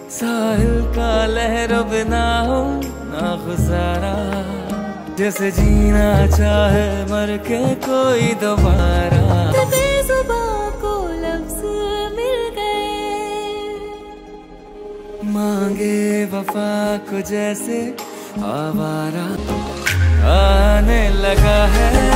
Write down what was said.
साहिल का लहर बिना हो ना गुजारा, जैसे जीना चाहे मर के कोई दोबारा। बेजुबां को लफ्ज मिल गए, मांगे वफा को जैसे आवारा। आने लगा है